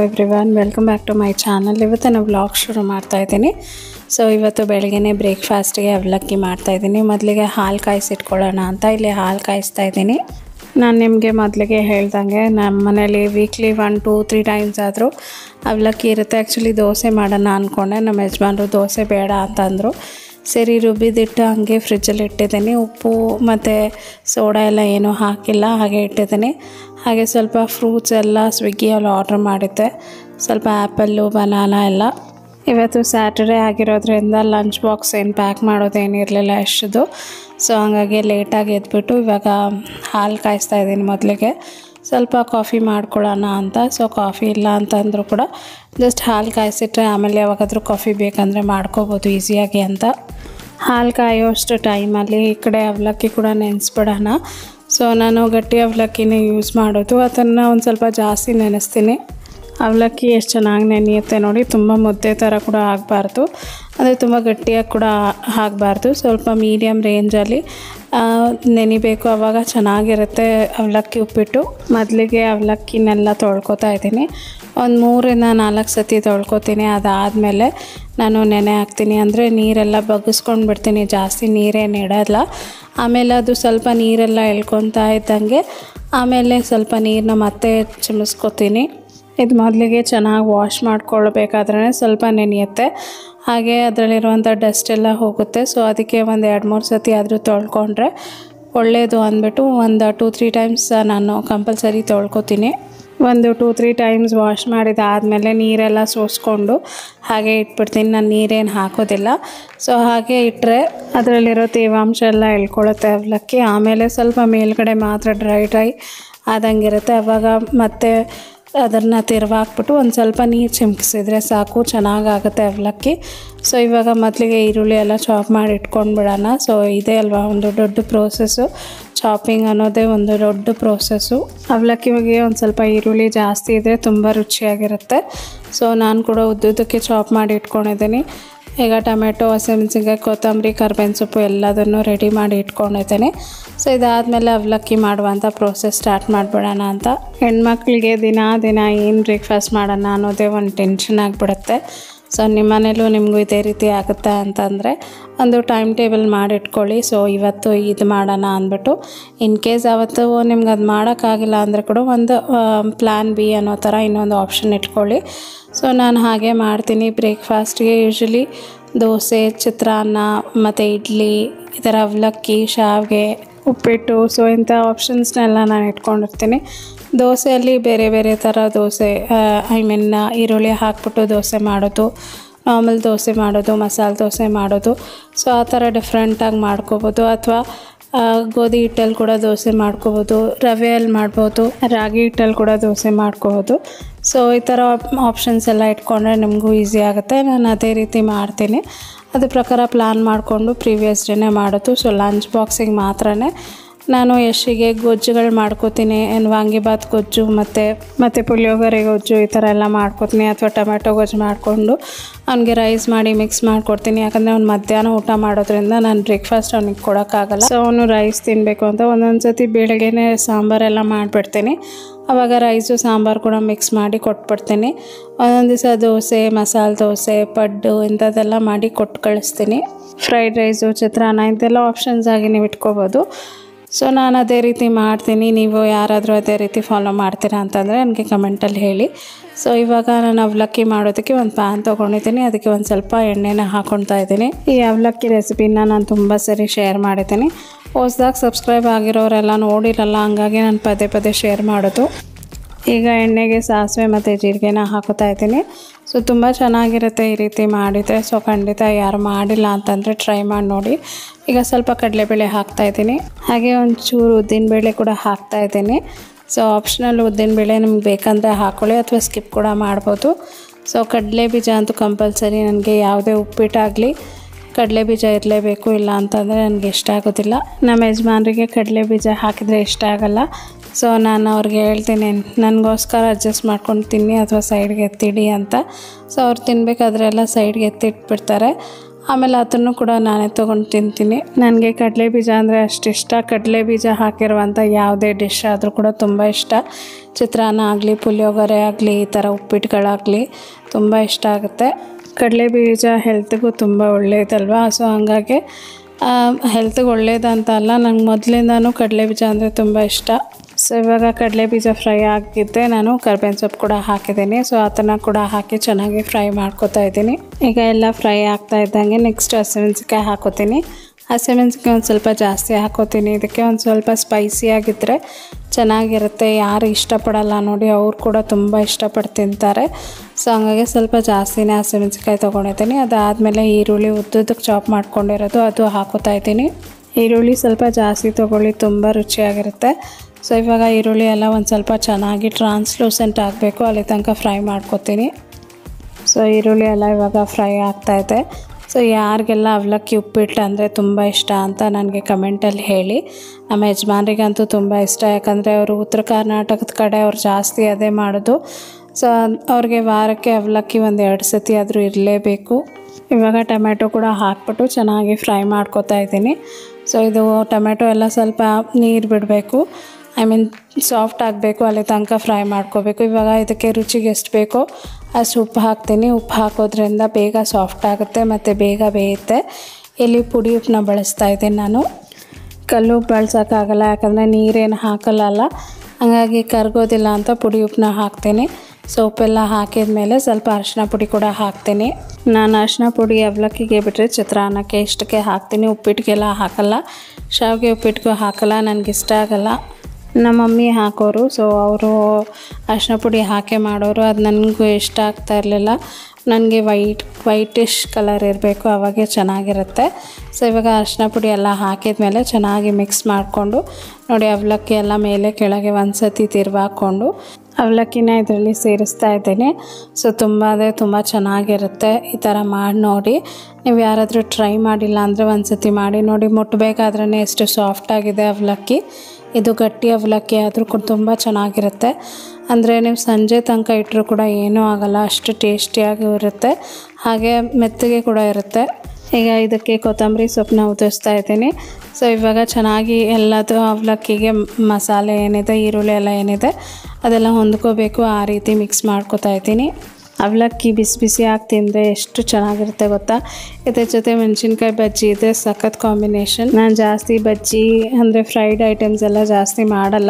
Everyone, welcome back to my channel. ಇವತ್ತು ನಾನು vlog ಶುರು ಮಾಡ್ತಾ ಇದ್ದೀನಿ. ಸೊ ಇವತ್ತು ಬೆಳಗ್ಗೆ ಬ್ರೇಕ್ಫಾಸ್ಟ್ಗೆ ಅವಲಕ್ಕಿ ಮಾಡ್ತಾಯಿದ್ದೀನಿ. ಮೊದಲಿಗೆ ಹಾಲು ಕಾಯಿಸಿಟ್ಕೊಳ್ಳೋಣ ಅಂತ ಇಲ್ಲಿ ಹಾಲು ಕಾಯಿಸ್ತಾ ಇದ್ದೀನಿ. ನಾನು ನಿಮಗೆ ಮೊದಲಿಗೆ ಹೇಳ್ದಂಗೆ ನಮ್ಮ ಮನೇಲಿ ವೀಕ್ಲಿ 1-2-3 ಟೈಮ್ಸ್ ಆದರೂ ಅವಲಕ್ಕಿ ಇರುತ್ತೆ. ಆ್ಯಕ್ಚುಲಿ ದೋಸೆ ಮಾಡೋಣ ಅಂದ್ಕೊಂಡೆ, ನಮ್ಮ ಯಜಮಾನರು ದೋಸೆ ಬೇಡ ಅಂತಂದರು. ಸರಿ ರುಬ್ಬಿದಿಟ್ಟು ಹಾಗೆ ಫ್ರಿಜ್ಜಲ್ಲಿ ಇಟ್ಟಿದ್ದೀನಿ. ಉಪ್ಪು ಮತ್ತು ಸೋಡಾ ಎಲ್ಲ ಏನೂ ಹಾಕಿಲ್ಲ, ಹಾಗೆ ಇಟ್ಟಿದ್ದೀನಿ. ಹಾಗೆ ಸ್ವಲ್ಪ ಫ್ರೂಟ್ಸ್ ಎಲ್ಲ ಸ್ವಿಗ್ಗಿಯಲ್ಲಿ ಆರ್ಡ್ರ್ ಮಾಡಿದ್ದೆ, ಸ್ವಲ್ಪ ಆ್ಯಪಲ್ಲು ಬನಾನಾ ಎಲ್ಲ. ಇವತ್ತು ಸ್ಯಾಟರ್ಡೇ ಆಗಿರೋದ್ರಿಂದ ಲಂಚ್ ಬಾಕ್ಸ್ ಏನು ಪ್ಯಾಕ್ ಮಾಡೋದೇನಿರಲಿಲ್ಲ ಅಷ್ಟದು. ಸೊ ಹಾಗಾಗಿ ಲೇಟಾಗಿ ಎದ್ಬಿಟ್ಟು ಇವಾಗ ಹಾಲು ಕಾಯಿಸ್ತಾ ಇದ್ದೀನಿ. ಮೊದಲಿಗೆ ಸ್ವಲ್ಪ ಕಾಫಿ ಮಾಡ್ಕೊಳ್ಳೋಣ ಅಂತ. ಸೊ ಕಾಫಿ ಇಲ್ಲ ಅಂತಂದರೂ ಕೂಡ ಜಸ್ಟ್ ಹಾಲು ಕಾಯಿಸಿಟ್ರೆ ಆಮೇಲೆ ಯಾವಾಗಾದರೂ ಕಾಫಿ ಬೇಕಂದರೆ ಮಾಡ್ಕೋಬೋದು ಈಸಿಯಾಗಿ ಅಂತ. ಹಾಲು ಕಾಯೋಷ್ಟು ಟೈಮಲ್ಲಿ ಈ ಕಡೆ ಅವಲಕ್ಕಿ ಕೂಡ ನೆನೆಸ್ಬಿಡೋಣ. ಸೊ ನಾನು ಗಟ್ಟಿ ಅವಲಕ್ಕಿನೇ ಯೂಸ್ ಮಾಡೋದು, ಅದನ್ನು ಒಂದು ಸ್ವಲ್ಪ ಜಾಸ್ತಿ ನೆನೆಸ್ತೀನಿ. ಅವಲಕ್ಕಿ ಎಷ್ಟು ಚೆನ್ನಾಗಿ ನೆನೆಯುತ್ತೆ ನೋಡಿ. ತುಂಬ ಮುದ್ದೆ ಥರ ಕೂಡ ಆಗಬಾರ್ದು, ಅಂದರೆ ತುಂಬ ಗಟ್ಟಿಯಾಗಿ ಕೂಡ ಆಗಬಾರ್ದು. ಸ್ವಲ್ಪ ಮೀಡಿಯಮ್ ರೇಂಜಲ್ಲಿ ನೆನಿಬೇಕು, ಆವಾಗ ಚೆನ್ನಾಗಿರುತ್ತೆ ಅವಲಕ್ಕಿ ಉಪ್ಪಿಟ್ಟು. ಮೊದಲಿಗೆ ಅವಲಕ್ಕಿನೆಲ್ಲ ತೊಳ್ಕೊತಾ ಇದ್ದೀನಿ. ಒಂದು 3-4 ಸತಿ ತೊಳ್ಕೊತೀನಿ. ಅದಾದಮೇಲೆ ನಾನು ನೆನೆ ಹಾಕ್ತೀನಿ, ಅಂದರೆ ನೀರೆಲ್ಲ ಬಗ್ಗಿಸ್ಕೊಂಡು ಬಿಡ್ತೀನಿ, ಜಾಸ್ತಿ ನೀರೇನು ಇಡೋಲ್ಲ. ಆಮೇಲೆ ಅದು ಸ್ವಲ್ಪ ನೀರೆಲ್ಲ ಎಳ್ಕೊತಾ ಇದ್ದಂಗೆ ಆಮೇಲೆ ಸ್ವಲ್ಪ ನೀರನ್ನ ಮತ್ತೆ ಚಿಮಿಸ್ಕೊತೀನಿ. ಇದು ಮೊದಲಿಗೆ ಚೆನ್ನಾಗಿ ವಾಶ್ ಮಾಡ್ಕೊಳ್ಬೇಕಾದ್ರೆ ಸ್ವಲ್ಪ ನೆನೆಯುತ್ತೆ, ಹಾಗೆ ಅದರಲ್ಲಿರುವಂಥ ಡಸ್ಟ್ ಎಲ್ಲ ಹೋಗುತ್ತೆ. ಸೊ ಅದಕ್ಕೆ ಒಂದು 2-3 ಸತಿ ಆದರೂ ತೊಳ್ಕೊಂಡ್ರೆ ಒಳ್ಳೆಯದು ಅಂದ್ಬಿಟ್ಟು ಒಂದು 2-3 ಟೈಮ್ಸ್ ನಾನು ಕಂಪಲ್ಸರಿ ತೊಳ್ಕೊತೀನಿ. ಒಂದು 2-3 ಟೈಮ್ಸ್ ವಾಶ್ ಮಾಡಿದಾದಮೇಲೆ ನೀರೆಲ್ಲ ಸೋಸ್ಕೊಂಡು ಹಾಗೆ ಇಟ್ಬಿಡ್ತೀನಿ. ನಾನು ನೀರೇನು ಹಾಕೋದಿಲ್ಲ. ಸೊ ಹಾಗೆ ಇಟ್ಟರೆ ಅದರಲ್ಲಿರೋ ತೇವಾಂಶ ಎಲ್ಲ ಎಳ್ಕೊಳ್ಳುತ್ತೆ ಅವಲಕ್ಕಿ. ಆಮೇಲೆ ಸ್ವಲ್ಪ ಮೇಲ್ಗಡೆ ಮಾತ್ರ ಡ್ರೈ ಆದಂಗಿರುತ್ತೆ. ಆವಾಗ ಮತ್ತೆ ಅದನ್ನು ತಿರುವಾಕ್ಬಿಟ್ಟು ಒಂದು ಸ್ವಲ್ಪ ನೀರು ಚಿಮ್ಕಿಸಿದ್ರೆ ಸಾಕು, ಚೆನ್ನಾಗಾಗುತ್ತೆ ಅವಲಕ್ಕಿ. ಸೊ ಇವಾಗ ಮೊದಲಿಗೆ ಈರುಳ್ಳಿ ಎಲ್ಲ ಚಾಪ್ ಮಾಡಿ ಇಟ್ಕೊಂಡ್ಬಿಡೋಣ. ಸೊ ಇದೇ ಅಲ್ವಾ ಒಂದು ದೊಡ್ಡ ಪ್ರೋಸೆಸ್ಸು, ಚಾಪಿಂಗ್ ಅನ್ನೋದೇ ಒಂದು ದೊಡ್ಡ ಪ್ರೋಸೆಸ್ಸು. ಅವಲಕ್ಕಿಗೆ ಒಂದು ಸ್ವಲ್ಪ ಈರುಳ್ಳಿ ಜಾಸ್ತಿ ಇದ್ದರೆ ತುಂಬ ರುಚಿಯಾಗಿರುತ್ತೆ. ಸೊ ನಾನು ಕೂಡ ಉದ್ದುದಕ್ಕೆ ಚಾಪ್ ಮಾಡಿ ಇಟ್ಕೊಂಡಿದ್ದೀನಿ. ಈಗ ಟೊಮೆಟೊ, ಹಸಿಮೆಣಸಿನ್ಕಾಯಿ, ಕೊತ್ತಂಬರಿ, ಕರ್ಬೇವಿನ ಸೊಪ್ಪು ಎಲ್ಲದನ್ನು ರೆಡಿ ಮಾಡಿ ಇಟ್ಕೊಂಡಿದ್ದೀನಿ. ಸೊ ಇದಾದಮೇಲೆ ಅವಲಕ್ಕಿ ಮಾಡುವಂಥ ಪ್ರೋಸೆಸ್ ಸ್ಟಾರ್ಟ್ ಮಾಡಿಬಿಡೋಣ ಅಂತ. ಹೆಣ್ಮಕ್ಳಿಗೆ ದಿನ ಏನು ಬ್ರೇಕ್ಫಾಸ್ಟ್ ಮಾಡೋಣ ಅನ್ನೋದೇ ಒಂದು ಟೆನ್ಷನ್ ಆಗಿಬಿಡುತ್ತೆ. ಸೊ ನಿಮ್ಮ ಮನೇಲೂ ನಿಮಗೂ ಇದೇ ರೀತಿ ಆಗುತ್ತೆ ಅಂತಂದರೆ ಒಂದು ಟೈಮ್ ಟೇಬಲ್ ಮಾಡಿಟ್ಕೊಳ್ಳಿ. ಸೊ ಇವತ್ತು ಇದು ಮಾಡೋಣ ಅಂದ್ಬಿಟ್ಟು, ಇನ್ ಕೇಸ್ ಅವತ್ತು ನಿಮ್ಗೆ ಅದು ಮಾಡೋಕ್ಕಾಗಿಲ್ಲ ಅಂದರೆ ಕೂಡ ಒಂದು ಪ್ಲ್ಯಾನ್ ಬಿ ಅನ್ನೋ ಥರ ಇನ್ನೊಂದು ಆಪ್ಷನ್ ಇಟ್ಕೊಳ್ಳಿ. ಸೊ ನಾನು ಹಾಗೆ ಮಾಡ್ತೀನಿ. ಬ್ರೇಕ್ಫಾಸ್ಟ್ಗೆ ಯೂಶ್ವಲಿ ದೋಸೆ, ಚಿತ್ರಾನ್ನ ಮತ್ತು ಇಡ್ಲಿ, ಈ ಥರ ಅವಲಕ್ಕಿ, ಶಾವಿಗೆ, ಉಪ್ಪಿಟ್ಟು, ಸೊ ಇಂಥ ಆಪ್ಷನ್ಸ್ನೆಲ್ಲ ನಾನು ಇಟ್ಕೊಂಡಿರ್ತೀನಿ. ದೋಸೆಯಲ್ಲಿ ಬೇರೆ ಬೇರೆ ಥರ ದೋಸೆ, ಈರುಳ್ಳಿ ಹಾಕ್ಬಿಟ್ಟು ದೋಸೆ ಮಾಡೋದು, ನಾರ್ಮಲ್ ದೋಸೆ ಮಾಡೋದು, ಮಸಾಲೆ ದೋಸೆ ಮಾಡೋದು. ಸೊ ಆ ಥರ ಡಿಫ್ರೆಂಟಾಗಿ ಮಾಡ್ಕೋಬೋದು. ಅಥವಾ ಗೋಧಿ ಹಿಟ್ಟಲ್ಲಿ ಕೂಡ ದೋಸೆ ಮಾಡ್ಕೋಬೋದು, ರವೆಯಲ್ಲಿ ಮಾಡ್ಬೋದು, ರಾಗಿ ಹಿಟ್ಟಲ್ಲಿ ಕೂಡ ದೋಸೆ ಮಾಡ್ಕೋಬೋದು. ಸೊ ಈ ಥರ ಆಪ್ಷನ್ಸ್ ಎಲ್ಲ ಇಟ್ಕೊಂಡ್ರೆ ನಿಮಗೂ ಈಸಿ ಆಗುತ್ತೆ. ನಾನು ಅದೇ ರೀತಿ ಮಾಡ್ತೀನಿ. ಅದ್ರ ಪ್ರಕಾರ ಪ್ಲ್ಯಾನ್ ಮಾಡಿಕೊಂಡು ಪ್ರೀವಿಯಸ್ ಡೇನೇ ಮಾಡೋದು. ಸೊ ಲಂಚ್ ಬಾಕ್ಸಿಗೆ ಮಾತ್ರ ನಾನು ಯಶಿಗೆ ಗೊಜ್ಜುಗಳು ಮಾಡ್ಕೋತೀನಿ. ವಾಂಗಿಬಾತ್ ಗೊಜ್ಜು ಮತ್ತು ಪುಳಿಯೋಗರೆ ಗೊಜ್ಜು ಈ ಥರ ಎಲ್ಲ ಮಾಡ್ಕೋತೀನಿ. ಅಥವಾ ಟೊಮೆಟೊ ಗೊಜ್ಜು ಮಾಡಿಕೊಂಡು ಅವ್ನಿಗೆ ರೈಸ್ ಮಾಡಿ ಮಿಕ್ಸ್ ಮಾಡಿಕೊಡ್ತೀನಿ. ಯಾಕಂದರೆ ಅವ್ನು ಮಧ್ಯಾಹ್ನ ಊಟ ಮಾಡೋದ್ರಿಂದ ನಾನು ಬ್ರೇಕ್ಫಾಸ್ಟ್ ಅವ್ನಿಗೆ ಕೊಡೋಕ್ಕಾಗಲ್ಲ. ಸೊ ಅವನು ರೈಸ್ ತಿನ್ನಬೇಕು ಅಂತ ಒಂದೊಂದು ಸತಿ ಬೆಳಗ್ಗೆನೇ ಸಾಂಬಾರೆಲ್ಲ ಮಾಡಿಬಿಡ್ತೀನಿ. ಆವಾಗ ರೈಸು ಸಾಂಬಾರು ಕೂಡ ಮಿಕ್ಸ್ ಮಾಡಿ ಕೊಟ್ಬಿಡ್ತೀನಿ. ಒಂದೊಂದು ದಿವಸ ದೋಸೆ, ಮಸಾಲೆ ದೋಸೆ, ಪಡ್ಡು ಇಂಥದ್ದೆಲ್ಲ ಮಾಡಿ ಕೊಟ್ಟು ಕಳಿಸ್ತೀನಿ. ಫ್ರೈಡ್ ರೈಸು, ಚಿತ್ರಾನ್ನ ಇಂಥೆಲ್ಲ ಆಪ್ಷನ್ಸ್ ಆಗಿ ನೀವು ಇಟ್ಕೋಬೋದು. ಸೊ ನಾನು ಅದೇ ರೀತಿ ಮಾಡ್ತೀನಿ. ನೀವು ಯಾರಾದರೂ ಅದೇ ರೀತಿ ಫಾಲೋ ಮಾಡ್ತೀರಾ ಅಂತಂದರೆ ನನಗೆ ಕಮೆಂಟಲ್ಲಿ ಹೇಳಿ. ಸೊ ಇವಾಗ ನಾನು ಅವಲಕ್ಕಿ ಮಾಡೋದಕ್ಕೆ ಒಂದು ಪ್ಯಾನ್ ತೊಗೊಂಡಿದ್ದೀನಿ. ಅದಕ್ಕೆ ಒಂದು ಸ್ವಲ್ಪ ಎಣ್ಣೆನ ಹಾಕ್ಕೊಳ್ತಾ ಇದ್ದೀನಿ. ಈ ಅವಲಕ್ಕಿ ರೆಸಿಪಿನ ನಾನು ತುಂಬ ಸರಿ ಶೇರ್ ಮಾಡಿದ್ದೀನಿ. ಹೊಸ್ದಾಗಿ ಸಬ್ಸ್ಕ್ರೈಬ್ ಆಗಿರೋರೆಲ್ಲ ನೋಡಿರಲ್ಲ, ಹಂಗಾಗಿ ನಾನು ಪದೇ ಶೇರ್ ಮಾಡೋದು. ಈಗ ಎಣ್ಣೆಗೆ ಸಾಸಿವೆ ಮತ್ತು ಜೀರಿಗೆನ ಹಾಕೋತಾ ಇದ್ದೀನಿ. ಸೊ ತುಂಬ ಚೆನ್ನಾಗಿರುತ್ತೆ ಈ ರೀತಿ ಮಾಡಿದರೆ. ಸೊ ಖಂಡಿತ ಯಾರು ಮಾಡಿಲ್ಲ ಅಂತಂದರೆ ಟ್ರೈ ಮಾಡಿ ನೋಡಿ. ಈಗ ಸ್ವಲ್ಪ ಕಡಲೆಬೇಳೆ ಹಾಕ್ತಾಯಿದ್ದೀನಿ, ಹಾಗೆ ಒಂಚೂರು ಉದ್ದಿನಬೇಳೆ ಕೂಡ ಹಾಕ್ತಾಯಿದ್ದೀನಿ. ಸೊ ಆಪ್ಷನಲ್ ಉದ್ದಿನಬೇಳೆ ನಿಮ್ಗೆ ಬೇಕಂದರೆ ಹಾಕ್ಕೊಳ್ಳಿ, ಅಥವಾ ಸ್ಕಿಪ್ ಕೂಡ ಮಾಡ್ಬೋದು. ಸೊ ಕಡಲೆ ಬೀಜ ಅಂತೂ ಕಂಪಲ್ಸರಿ. ನನಗೆ ಯಾವುದೇ ಉಪ್ಪಿಟ್ಟಾಗಲಿ ಕಡಲೆ ಬೀಜ ಇರಲೇಬೇಕು, ಇಲ್ಲ ಅಂತಂದರೆ ನನಗೆ ಇಷ್ಟ ಆಗೋದಿಲ್ಲ. ನಮ್ಮ ಯಜಮಾನರಿಗೆ ಕಡಲೆ ಬೀಜ ಹಾಕಿದರೆ ಇಷ್ಟ ಆಗೋಲ್ಲ. ಸೊ ನಾನು ಅವ್ರಿಗೆ ಹೇಳ್ತೀನಿ, ನನಗೋಸ್ಕರ ಅಡ್ಜಸ್ಟ್ ಮಾಡ್ಕೊಂಡು ತಿನ್ನಿ ಅಥವಾ ಸೈಡ್ಗೆ ಎತ್ತಿಡಿ ಅಂತ. ಸೊ ಅವ್ರು ತಿನ್ನಬೇಕಾದ್ರೆಲ್ಲ ಸೈಡ್ಗೆ ಎತ್ತಿಟ್ಬಿಡ್ತಾರೆ. ಆಮೇಲೆ ಅದನ್ನು ಕೂಡ ನಾನೇ ತೊಗೊಂಡು ತಿಂತೀನಿ. ನನಗೆ ಕಡಲೆ ಬೀಜ ಅಂದರೆ ಅಷ್ಟು ಇಷ್ಟ. ಕಡಲೆ ಬೀಜ ಹಾಕಿರುವಂಥ ಯಾವುದೇ ಡಿಶ್ ಆದರೂ ಕೂಡ ತುಂಬ ಇಷ್ಟ. ಚಿತ್ರಾನ್ನ ಆಗಲಿ, ಪುಳಿಯೋಗರೆ ಆಗಲಿ, ಈ ಥರ ಉಪ್ಪಿಟ್ಟುಗಳಾಗಲಿ ತುಂಬ ಇಷ್ಟ ಆಗುತ್ತೆ. ಕಡಲೆ ಬೀಜ ಹೆಲ್ತ್ಗೂ ತುಂಬ ಒಳ್ಳೆಯದಲ್ವಾ. ಸೊ ಹಾಗಾಗಿ ಹೆಲ್ತ್ಗೆ ಒಳ್ಳೇದಂತ ಅಲ್ಲ, ನಂಗೆ ಮೊದಲಿಂದನೂ ಕಡಲೆ ಬೀಜ ಅಂದರೆ ತುಂಬ ಇಷ್ಟ. ಸೊ ಇವಾಗ ಕಡಲೆ ಬೀಜ ಫ್ರೈ ಆಗಿದ್ದೆ, ನಾನು ಕರ್ಬೇವಿನ ಸೊಪ್ಪು ಕೂಡ ಹಾಕಿದ್ದೀನಿ. ಸೊ ಅದನ್ನು ಕೂಡ ಹಾಕಿ ಚೆನ್ನಾಗಿ ಫ್ರೈ ಮಾಡ್ಕೊತಾ ಇದ್ದೀನಿ. ಈಗ ಎಲ್ಲ ಫ್ರೈ ಆಗ್ತಾ ಇದ್ದಂಗೆ ನೆಕ್ಸ್ಟ್ ಹಸಿಮೆಣಸಿನ್ಕಾಯಿ ಹಾಕೋತೀನಿ. ಹಸಿಮೆಣಸಿನ್ಕಾಯಿ ಒಂದು ಸ್ವಲ್ಪ ಜಾಸ್ತಿ ಹಾಕೋತೀನಿ. ಇದಕ್ಕೆ ಒಂದು ಸ್ವಲ್ಪ ಸ್ಪೈಸಿಯಾಗಿದ್ದರೆ ಚೆನ್ನಾಗಿರುತ್ತೆ. ಯಾರು ಇಷ್ಟಪಡಲ್ಲ ನೋಡಿ, ಅವ್ರು ಕೂಡ ತುಂಬ ಇಷ್ಟಪಟ್ಟು ತಿಂತಾರೆ. ಸೊ ಹಂಗಾಗಿ ಸ್ವಲ್ಪ ಜಾಸ್ತಿನೇ ಹಸಿಮೆಣಸಿನ್ಕಾಯಿ ತೊಗೊಂಡಿದ್ದೀನಿ. ಅದಾದಮೇಲೆ ಈರುಳ್ಳಿ ಉದ್ದುದಕ್ಕೆ ಚಾಪ್ ಮಾಡ್ಕೊಂಡಿರೋದು ಅದು ಹಾಕೋತಾ ಇದ್ದೀನಿ. ಈರುಳ್ಳಿ ಸ್ವಲ್ಪ ಜಾಸ್ತಿ ತೊಗೊಳ್ಳಿ, ತುಂಬ ರುಚಿಯಾಗಿರುತ್ತೆ. ಸೊ ಇವಾಗ ಈರುಳ್ಳಿ ಎಲ್ಲ ಒಂದು ಸ್ವಲ್ಪ ಚೆನ್ನಾಗಿ ಟ್ರಾನ್ಸ್ಲೂಸೆಂಟ್ ಆಗಬೇಕು, ಅಲ್ಲಿ ತನಕ ಫ್ರೈ ಮಾಡ್ಕೊತೀನಿ. ಸೊ ಈರುಳ್ಳಿ ಎಲ್ಲ ಇವಾಗ ಫ್ರೈ ಆಗ್ತಾಯಿದೆ. ಸೊ ಯಾರಿಗೆಲ್ಲ ಅವಲಕ್ಕಿ ಉಪ್ಪಿಟ್ಟು ಅಂದರೆ ತುಂಬ ಇಷ್ಟ ಅಂತ ನನಗೆ ಕಮೆಂಟಲ್ಲಿ ಹೇಳಿ. ನಮ್ಮ ಯಜಮಾನ್ರಿಗಂತೂ ತುಂಬ ಇಷ್ಟ, ಯಾಕಂದರೆ ಅವರು ಉತ್ತರ ಕರ್ನಾಟಕದ ಕಡೆ ಅವ್ರು ಜಾಸ್ತಿ ಅದೇ ಮಾಡೋದು. ಸೊ ಅವ್ರಿಗೆ ವಾರಕ್ಕೆ ಅವಲಕ್ಕಿ ಒಂದು 2 ಸತಿ ಆದರೂ ಇರಲೇಬೇಕು. ಇವಾಗ ಟೊಮೆಟೊ ಕೂಡ ಹಾಕ್ಬಿಟ್ಟು ಚೆನ್ನಾಗಿ ಫ್ರೈ ಮಾಡ್ಕೊತಾ ಇದ್ದೀನಿ. ಸೊ ಇದು ಟೊಮೆಟೊ ಎಲ್ಲ ಸ್ವಲ್ಪ ನೀರು ಬಿಡಬೇಕು, ಸಾಫ್ಟ್ ಆಗಬೇಕು, ಅಲ್ಲಿ ತನಕ ಫ್ರೈ ಮಾಡ್ಕೋಬೇಕು. ಇವಾಗ ಇದಕ್ಕೆ ರುಚಿಗೆ ಎಷ್ಟು ಬೇಕೋ ಅಷ್ಟು ಉಪ್ಪು ಹಾಕ್ತೀನಿ. ಉಪ್ಪು ಹಾಕೋದ್ರಿಂದ ಬೇಗ ಸಾಫ್ಟ್ ಆಗುತ್ತೆ ಮತ್ತು ಬೇಗ ಬೇಯುತ್ತೆ. ಇಲ್ಲಿ ಪುಡಿ ಉಪ್ಪನ್ನ ಬಳಸ್ತಾ ಇದ್ದೀನಿ ನಾನು. ಕಲ್ಲು ಉಪ್ಪು ಬಳಸೋಕ್ಕಾಗಲ್ಲ, ಯಾಕಂದರೆ ನೀರೇನು ಹಾಕಲ್ಲ, ಹಾಗಾಗಿ ಕರಗೋದಿಲ್ಲ ಅಂತ ಪುಡಿ ಉಪ್ಪನ್ನ ಹಾಕ್ತೀನಿ. ಸೊ ಉಪ್ಪೆಲ್ಲ ಹಾಕಿದ ಮೇಲೆ ಸ್ವಲ್ಪ ಅರಿಶಿನ ಪುಡಿ ಕೂಡ ಹಾಕ್ತೀನಿ. ನಾನು ಅರಿಶಿನ ಪುಡಿ ಅವಲಕ್ಕಿಗೆ ಬಿಟ್ಟರೆ ಚಿತ್ರಾನ್ನಕ್ಕೆ ಇಷ್ಟಕ್ಕೆ ಹಾಕ್ತೀನಿ, ಉಪ್ಪಿಟ್ಟಿಗೆಲ್ಲ ಹಾಕಲ್ಲ. ಶಾವಿಗೆ ಉಪ್ಪಿಟ್ಟಿಗೂ ಹಾಕಲ್ಲ, ನನಗಿಷ್ಟ ಆಗಲ್ಲ. ನಮ್ಮ ಮಮ್ಮಿ ಹಾಕೋರು, ಸೊ ಅವರು ಅರಿಶಿನ ಪುಡಿ ಹಾಕಿ ಮಾಡೋರು. ಅದು ನನಗೂ ಇಷ್ಟ ಆಗ್ತಾ ಇರಲಿಲ್ಲ. ನನಗೆ ವೈಟಿಶ್ ಕಲರ್ ಇರಬೇಕು, ಅವಾಗೆ ಚೆನ್ನಾಗಿರುತ್ತೆ. ಸೊ ಇವಾಗ ಅರಿಶಿನ ಪುಡಿ ಎಲ್ಲ ಹಾಕಿದ ಮೇಲೆ ಚೆನ್ನಾಗಿ ಮಿಕ್ಸ್ ಮಾಡಿಕೊಂಡು ನೋಡಿ, ಅವಲಕ್ಕಿ ಎಲ್ಲ ಮೇಲೆ ಕೆಳಗೆ ಒಂದು ಸತಿ ತಿರುವಾಕೊಂಡು ಅವಲಕ್ಕಿನ ಇದರಲ್ಲಿ ಸೇರಿಸ್ತಾ ಇದ್ದೀನಿ. ಸೊ ತುಂಬ ಚೆನ್ನಾಗಿರುತ್ತೆ. ಈ ಥರ ಮಾಡಿ ನೋಡಿ. ನೀವು ಯಾರಾದರೂ ಟ್ರೈ ಮಾಡಿಲ್ಲ ಅಂದರೆ ಒಂದು ಸತಿ ಮಾಡಿ ನೋಡಿ. ಮುಟ್ಟಬೇಕಾದ್ರೇ ಎಷ್ಟು ಸಾಫ್ಟಾಗಿದೆ ಅವಲಕ್ಕಿ. ಇದು ಗಟ್ಟಿ ಅವಲಕ್ಕಿ ಆದರೂ ಕೂಡ ತುಂಬ ಚೆನ್ನಾಗಿರುತ್ತೆ. ಅಂದರೆ ನೀವು ಸಂಜೆ ತನಕ ಇಟ್ಟರೂ ಕೂಡ ಏನೂ ಆಗಲ್ಲ, ಅಷ್ಟು ಟೇಸ್ಟಿಯಾಗಿ ಇರುತ್ತೆ, ಹಾಗೆ ಮೆತ್ತಗೆ ಕೂಡ ಇರುತ್ತೆ. ಈಗ ಇದಕ್ಕೆ ಕೊತ್ತಂಬರಿ ಸೊಪ್ಪನ್ನ ಉದುರಿಸ್ತಾ ಇದ್ದೀನಿ. ಸೊ ಇವಾಗ ಚೆನ್ನಾಗಿ ಎಲ್ಲದು ಅವಲಕ್ಕಿಗೆ ಮಸಾಲೆ ಏನಿದೆ, ಈರುಳ್ಳಿ ಎಲ್ಲ ಏನಿದೆ ಅದೆಲ್ಲ ಹೊಂದ್ಕೋಬೇಕು, ಆ ರೀತಿ ಮಿಕ್ಸ್ ಮಾಡ್ಕೊತಾ ಇದ್ದೀನಿ. ಅವಲಕ್ಕಿ ಬಿಸಿ ಬಿಸಿಯಾಗಿ ತಿಂದರೆ ಎಷ್ಟು ಚೆನ್ನಾಗಿರುತ್ತೆ ಗೊತ್ತಾ. ಇದ್ರ ಜೊತೆ ಮೆಣಸಿನ್ಕಾಯಿ ಬಜ್ಜಿ ಇದ್ದರೆ ಸಖತ್ ಕಾಂಬಿನೇಷನ್. ನಾನು ಜಾಸ್ತಿ ಬಜ್ಜಿ ಅಂದರೆ ಫ್ರೈಡ್ ಐಟಮ್ಸ್ ಎಲ್ಲ ಜಾಸ್ತಿ ಮಾಡಲ್ಲ,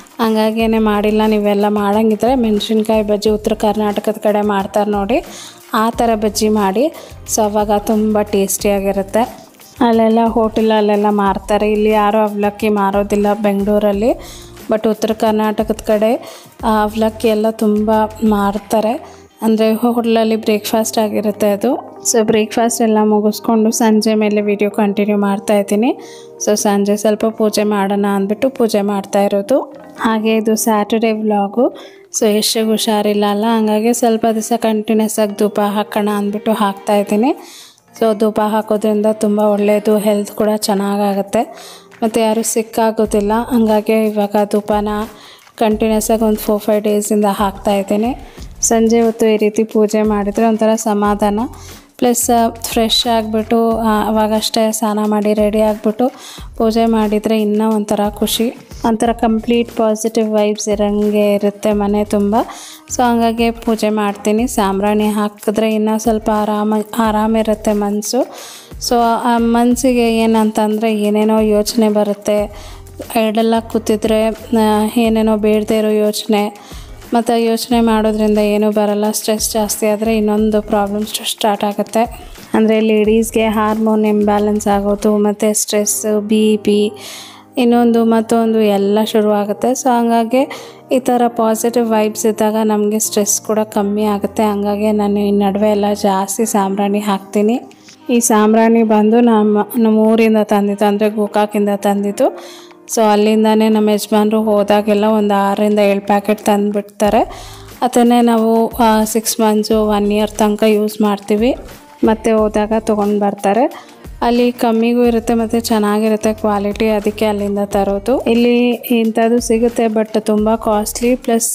ಹಂಗಾಗೇ ಮಾಡಿಲ್ಲ. ನೀವೆಲ್ಲ ಮಾಡೋಂಗಿದ್ರೆ ಮೆಣಸಿನ್ಕಾಯಿ ಬಜ್ಜಿ ಉತ್ತರ ಕರ್ನಾಟಕದ ಕಡೆ ಮಾಡ್ತಾರೆ ನೋಡಿ, ಆ ಥರ ಬಜ್ಜಿ ಮಾಡಿ. ಸೊ ಅವಾಗ ತುಂಬ ಟೇಸ್ಟಿಯಾಗಿರುತ್ತೆ. ಅಲ್ಲೆಲ್ಲ ಹೋಟೆಲಲ್ಲೆಲ್ಲ ಮಾರ್ತಾರೆ, ಇಲ್ಲಿ ಯಾರೂ ಅವಲಕ್ಕಿ ಮಾರೋದಿಲ್ಲ ಬೆಂಗಳೂರಲ್ಲಿ. ಬಟ್ ಉತ್ತರ ಕರ್ನಾಟಕದ ಕಡೆ ಅವಲಕ್ಕಿ ಎಲ್ಲ ತುಂಬ ಮಾರ್ತಾರೆ. ಅಂದರೆ ಹೋಟೆಲಲ್ಲಿ ಬ್ರೇಕ್ಫಾಸ್ಟ್ ಆಗಿರುತ್ತೆ ಅದು. ಸೊ ಬ್ರೇಕ್ಫಾಸ್ಟ್ ಎಲ್ಲ ಮುಗಿಸ್ಕೊಂಡು ಸಂಜೆ ಮೇಲೆ ವಿಡಿಯೋ ಕಂಟಿನ್ಯೂ ಮಾಡ್ತಾಯಿದ್ದೀನಿ. ಸೊ ಸಂಜೆ ಸ್ವಲ್ಪ ಪೂಜೆ ಮಾಡೋಣ ಅಂದ್ಬಿಟ್ಟು ಪೂಜೆ ಮಾಡ್ತಾ ಇರೋದು. ಹಾಗೆ ಇದು ಸ್ಯಾಟರ್ಡೇ ವ್ಲಾಗು. ಸೊ ಯಶ್ಗೆ ಹುಷಾರಿಲ್ಲ ಅಲ್ಲ, ಹಂಗಾಗಿ ಸ್ವಲ್ಪ ದಿವಸ ಕಂಟಿನ್ಯೂಸ್ ಆಗಿ ಧೂಪ ಹಾಕೋಣ ಅಂದ್ಬಿಟ್ಟು ಹಾಕ್ತಾಯಿದ್ದೀನಿ. ಸೊ ಧೂಪ ಹಾಕೋದ್ರಿಂದ ತುಂಬ ಒಳ್ಳೆಯದು, ಹೆಲ್ತ್ ಕೂಡ ಚೆನ್ನಾಗಾಗುತ್ತೆ ಮತ್ತು ಯಾರೂ ಸಿಕ್ಕಾಗೋದಿಲ್ಲ. ಹಂಗಾಗಿ ಇವಾಗ ಧೂಪನ ಕಂಟಿನ್ಯೂಸ್ ಆಗಿ ಒಂದು 4-5 ಡೇಸಿಂದ ಹಾಕ್ತಾಯಿದ್ದೀನಿ. ಸಂಜೆ ಹೊತ್ತು ಈ ರೀತಿ ಪೂಜೆ ಮಾಡಿದರೆ ಒಂಥರ ಸಮಾಧಾನ, ಪ್ಲಸ್ ಫ್ರೆಶ್ ಆಗಿಬಿಟ್ಟು ಅವಾಗಷ್ಟೇ ಸ್ನಾನ ಮಾಡಿ ರೆಡಿ ಆಗಿಬಿಟ್ಟು ಪೂಜೆ ಮಾಡಿದರೆ ಇನ್ನೂ ಒಂಥರ ಖುಷಿ, ಒಂಥರ ಕಂಪ್ಲೀಟ್ ಪಾಸಿಟಿವ್ ವೈಬ್ಸ್ ಇರೋಂಗೆ ಇರುತ್ತೆ ಮನೆ ತುಂಬ. ಸೊ ಹಂಗಾಗಿ ಪೂಜೆ ಮಾಡ್ತೀನಿ. ಸಾಂಬ್ರಾಣಿ ಹಾಕಿದ್ರೆ ಇನ್ನೂ ಸ್ವಲ್ಪ ಆರಾಮಿರುತ್ತೆ ಮನಸ್ಸು. ಸೊ ಆ ಮನಸ್ಸಿಗೆ ಏನಂತಂದರೆ ಏನೇನೋ ಯೋಚನೆ ಬರುತ್ತೆ, ಎರಡೆಲ್ಲ ಕೂತಿದ್ರೆ ಏನೇನೋ ಬೇಡದೇ ಇರೋ ಯೋಚನೆ, ಮತ್ತು ಯೋಚನೆ ಮಾಡೋದ್ರಿಂದ ಏನೂ ಬರಲ್ಲ. ಸ್ಟ್ರೆಸ್ ಜಾಸ್ತಿ ಆದರೆ ಇನ್ನೊಂದು ಪ್ರಾಬ್ಲಮ್ಸ್ ಸ್ಟಾರ್ಟ್ ಆಗುತ್ತೆ. ಅಂದರೆ ಲೇಡೀಸ್ಗೆ ಹಾರ್ಮೋನ್ ಇಂಬ್ಯಾಲೆನ್ಸ್ ಆಗೋದು, ಮತ್ತು ಸ್ಟ್ರೆಸ್ಸು, BP, ಇನ್ನೊಂದು ಮತ್ತೊಂದು ಎಲ್ಲ ಶುರುವಾಗುತ್ತೆ. ಸೊ ಹಂಗಾಗಿ ಈ ಥರ ಪಾಸಿಟಿವ್ ವೈಬ್ಸ್ ಇದ್ದಾಗ ನಮಗೆ ಸ್ಟ್ರೆಸ್ ಕೂಡ ಕಮ್ಮಿ ಆಗುತ್ತೆ. ಹಂಗಾಗಿ ನಾನು ಈ ನಡುವೆ ಎಲ್ಲ ಜಾಸ್ತಿ ಸಾಂಬ್ರಾಣಿ ಹಾಕ್ತೀನಿ. ಈ ಸಾಂಬ್ರಾಣಿ ಬಂದು ನಮ್ಮ ಊರಿಂದ ತಂದಿದ್ದು, ಅಂದರೆ ಗೋಕಾಕಿಂದ ತಂದಿದ್ದು. ಸೊ ಅಲ್ಲಿಂದನೇ ನಮ್ಮ ಯಜಮಾನ್ರು ಹೋದಾಗೆಲ್ಲ ಒಂದು 6-7 ಪ್ಯಾಕೆಟ್ ತಂದುಬಿಡ್ತಾರೆ. ಅದನ್ನೇ ನಾವು 6 ಮಂತ್ಸು 1 ಇಯರ್ ತನಕ ಯೂಸ್ ಮಾಡ್ತೀವಿ. ಮತ್ತು ಹೋದಾಗ ತೊಗೊಂಡು ಬರ್ತಾರೆ. ಅಲ್ಲಿ ಕಮ್ಮಿಗೂ ಇರುತ್ತೆ ಮತ್ತು ಚೆನ್ನಾಗಿರುತ್ತೆ ಕ್ವಾಲಿಟಿ, ಅದಕ್ಕೆ ಅಲ್ಲಿಂದ ತರೋದು. ಇಲ್ಲಿ ಇಂಥದ್ದು ಸಿಗುತ್ತೆ, ಬಟ್ ತುಂಬ ಕಾಸ್ಟ್ಲಿ, ಪ್ಲಸ್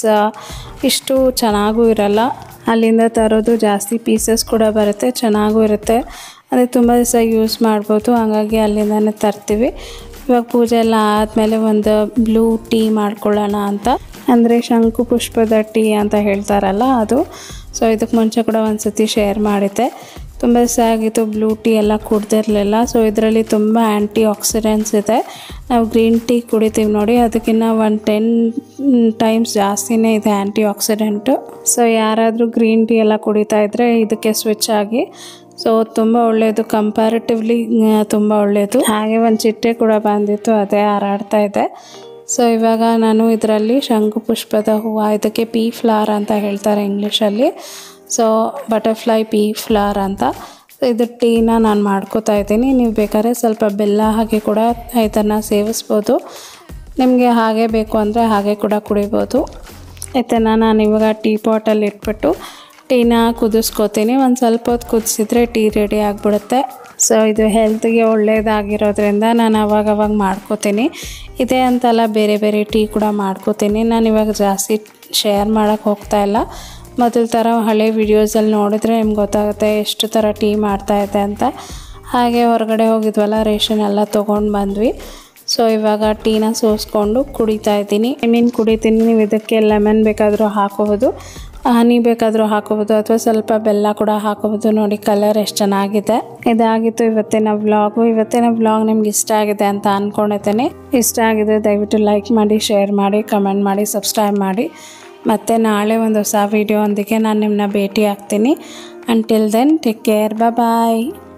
ಇಷ್ಟು ಚೆನ್ನಾಗೂ ಇರಲ್ಲ. ಅಲ್ಲಿಂದ ತರೋದು ಜಾಸ್ತಿ ಪೀಸಸ್ ಕೂಡ ಬರುತ್ತೆ, ಚೆನ್ನಾಗೂ ಇರುತ್ತೆ. ಅದೇ ತುಂಬ ದಿವಸ ಯೂಸ್ ಮಾಡ್ಬೋದು, ಹಾಗಾಗಿ ಅಲ್ಲಿಂದನೇ ತರ್ತೀವಿ. ಇವಾಗ ಪೂಜೆ ಎಲ್ಲ ಆದಮೇಲೆ ಒಂದು ಬ್ಲೂ ಟೀ ಮಾಡ್ಕೊಳ್ಳೋಣ ಅಂತ, ಅಂದರೆ ಶಂಕು ಪುಷ್ಪದ ಟೀ ಅಂತ ಹೇಳ್ತಾರಲ್ಲ ಅದು. ಸೊ ಇದಕ್ಕೆ ಮುಂಚೆ ಕೂಡ ಒಂದು ಸತಿ ಶೇರ್ ಮಾಡಿದ್ದೆ. ತುಂಬ ದಿವಸ ಆಗಿತ್ತು ಬ್ಲೂ ಟೀ ಎಲ್ಲ ಕುಡ್ದಿರಲಿಲ್ಲ. ಸೊ ಇದರಲ್ಲಿ ತುಂಬ ಆ್ಯಂಟಿ ಆಕ್ಸಿಡೆಂಟ್ಸ್ ಇದೆ. ನಾವು ಗ್ರೀನ್ ಟೀ ಕುಡಿತೀವಿ ನೋಡಿ, ಅದಕ್ಕಿಂತ 10 ಟೈಮ್ಸ್ ಜಾಸ್ತಿನೇ ಇದೆ ಆ್ಯಂಟಿ ಆಕ್ಸಿಡೆಂಟು. ಸೊ ಯಾರಾದರೂ ಗ್ರೀನ್ ಟೀ ಎಲ್ಲ ಕುಡಿತಾ ಇದ್ದರೆ ಇದಕ್ಕೆ ಸ್ವಿಚ್ ಆಗಿ. ಸೊ ತುಂಬ ಒಳ್ಳೆಯದು, ಕಂಪ್ಯಾರಿಟಿವ್ಲಿ ತುಂಬ ಒಳ್ಳೆಯದು. ಹಾಗೆ ಒಂದು ಚಿಟ್ಟೆ ಕೂಡ ಬಂದಿತ್ತು, ಅದೇ ಹಾರಾಡ್ತಾ ಇದೆ. ಸೊ ಇವಾಗ ನಾನು ಇದರಲ್ಲಿ ಶಂಕು ಪುಷ್ಪದ ಹೂವು, ಇದಕ್ಕೆ ಪೀ ಫ್ಲವರ್ ಅಂತ ಹೇಳ್ತಾರೆ ಇಂಗ್ಲೀಷಲ್ಲಿ. ಸೊ ಬಟರ್ಫ್ಲೈ ಪೀ ಫ್ಲವರ್ ಅಂತ. ಇದು ಟೀನ ನಾನು ಮಾಡ್ಕೋತಾ ಇದ್ದೀನಿ. ನೀವು ಬೇಕಾದ್ರೆ ಸ್ವಲ್ಪ ಬೆಲ್ಲ ಹಾಗೆ ಕೂಡ ಇದನ್ನು ಸೇವಿಸ್ಬೋದು. ನಿಮಗೆ ಹಾಗೆ ಬೇಕು ಅಂದರೆ ಹಾಗೆ ಕೂಡ ಕುಡಿಬೋದು. ಇದನ್ನು ನಾನು ಇವಾಗ ಟೀ ಪಾಟಲ್ಲಿ ಇಟ್ಬಿಟ್ಟು ಟೀನ ಕುದಿಸ್ಕೋತೀನಿ. ಒಂದು ಸ್ವಲ್ಪ ಹೊತ್ತು ಕುದಿಸಿದ್ರೆ ಟೀ ರೆಡಿ ಆಗಿಬಿಡುತ್ತೆ. ಸೊ ಇದು ಹೆಲ್ತ್ಗೆ ಒಳ್ಳೆಯದಾಗಿರೋದ್ರಿಂದ ನಾನು ಅವಾಗವಾಗ ಮಾಡ್ಕೋತೀನಿ. ಇದೇ ಅಂತಲ್ಲ, ಬೇರೆ ಬೇರೆ ಟೀ ಕೂಡ ಮಾಡ್ಕೋತೀನಿ. ನಾನು ಇವಾಗ ಜಾಸ್ತಿ ಶೇರ್ ಮಾಡೋಕ್ಕೆ ಹೋಗ್ತಾಯಿಲ್ಲ. ಮೊದಲ ಥರ ಹಳೆ ವೀಡಿಯೋಸಲ್ಲಿ ನೋಡಿದರೆ ನಿಮ್ಗೆ ಗೊತ್ತಾಗುತ್ತೆ ಎಷ್ಟು ಥರ ಟೀ ಮಾಡ್ತಾಯಿದ್ದೆ ಅಂತ. ಹಾಗೆ ಹೊರಗಡೆ ಹೋಗಿದ್ವಲ್ಲ, ರೇಷನ್ ಎಲ್ಲ ತೊಗೊಂಡು ಬಂದ್ವಿ. ಸೊ ಇವಾಗ ಟೀನ ಸೋಸ್ಕೊಂಡು ಕುಡಿತಾ ಇದ್ದೀನಿ. ಕುಡಿತೀನಿ. ನೀವು ಇದಕ್ಕೆ ಲೆಮನ್ ಬೇಕಾದರೂ ಹಾಕೋಬೋದು, ಹನಿ ಬೇಕಾದರೂ ಹಾಕೋಬೋದು, ಅಥವಾ ಸ್ವಲ್ಪ ಬೆಲ್ಲ ಕೂಡ ಹಾಕೋಬೋದು. ನೋಡಿ ಕಲರ್ ಎಷ್ಟು ಚೆನ್ನಾಗಿದೆ. ಇದಾಗಿತ್ತು ಇವತ್ತಿನ ವ್ಲಾಗು. ಇವತ್ತಿನ ವ್ಲಾಗ್ ನಿಮ್ಗೆ ಇಷ್ಟ ಆಗಿದೆ ಅಂತ ಅಂದ್ಕೊಂಡಿದ್ದೇನೆ. ಇಷ್ಟ ಆಗಿದೆ ದಯವಿಟ್ಟು ಲೈಕ್ ಮಾಡಿ, ಶೇರ್ ಮಾಡಿ, ಕಮೆಂಟ್ ಮಾಡಿ, ಸಬ್ಸ್ಕ್ರೈಬ್ ಮಾಡಿ. ಮತ್ತು ನಾಳೆ ಒಂದು ಹೊಸ ವೀಡಿಯೋ ಒಂದಿಗೆ ನಾನು ನಿಮ್ಮನ್ನ ಭೇಟಿ ಆಗ್ತೀನಿ. ಅಂಟಿಲ್ ದೆನ್ ಟೇಕ್ ಕೇರ್, ಬಾಯ್.